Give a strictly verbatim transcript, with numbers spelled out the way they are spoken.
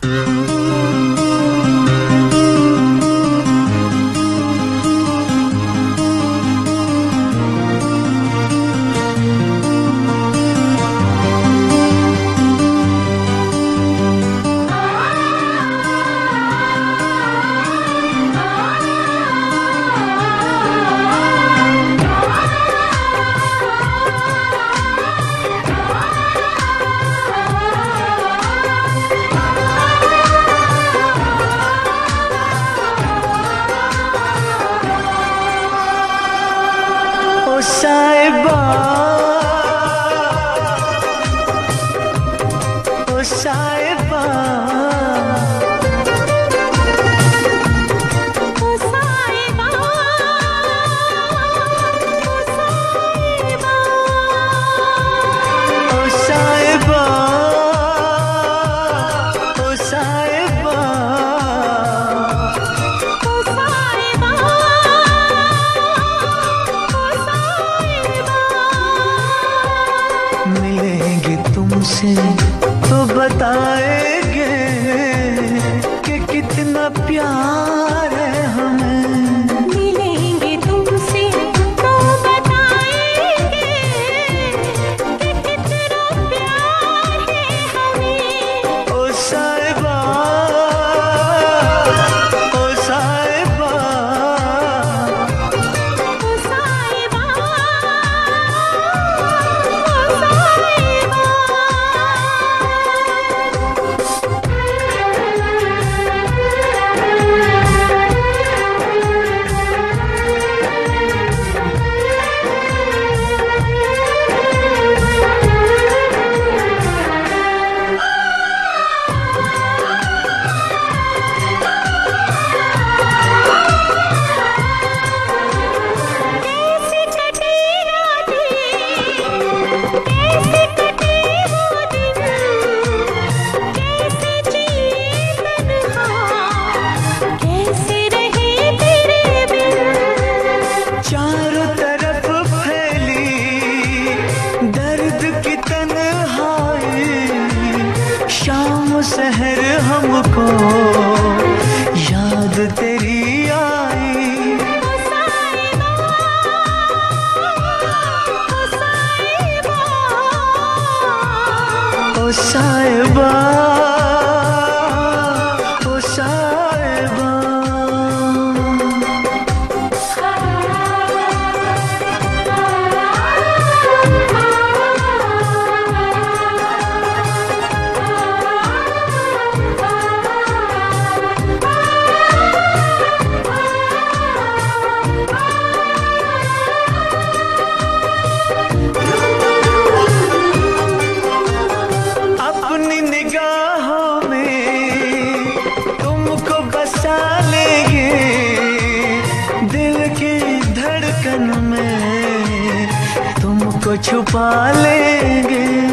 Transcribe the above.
साहिबा ओ साहिबा ओ साहिबा ओ साहिबा ओ साहिबा मिलेंगे तुमसे तो बताएंगे कि कितना प्यार है हमें। मिलेंगे तुमसे तो बताएंगे कि कितना प्यार है हमें। ओ साहिबा ओ साहिबा ओ साहिबा शहर हमको याद तेरी आई। ओ साहिबा ओ साहिबा ओ साहिबा ओ साहिबा अपनी निगाहों में तुमको बसा लेंगे, दिल की धड़कन में तुमको छुपा लेंगे।